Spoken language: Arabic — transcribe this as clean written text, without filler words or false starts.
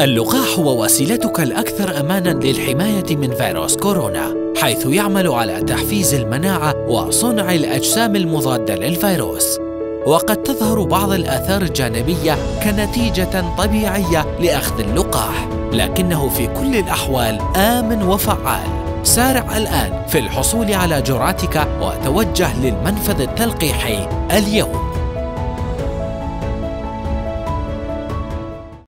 اللقاح هو وسيلتك الأكثر أماناً للحماية من فيروس كورونا، حيث يعمل على تحفيز المناعة وصنع الأجسام المضادة للفيروس. وقد تظهر بعض الآثار الجانبية كنتيجة طبيعية لأخذ اللقاح، لكنه في كل الأحوال آمن وفعال. سارع الآن في الحصول على جرعتك وتوجه للمنفذ التلقيحي اليوم.